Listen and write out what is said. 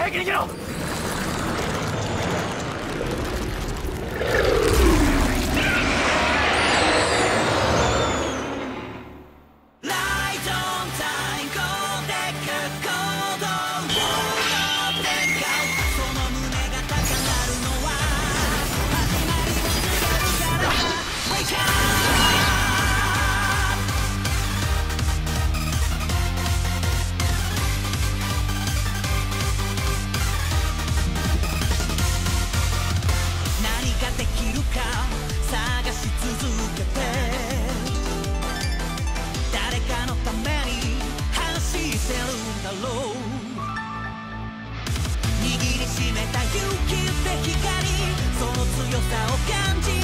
先に逃げろ。 探し続けて誰かのために走ってるんだろう。握りしめた勇気って光、その強さを感じ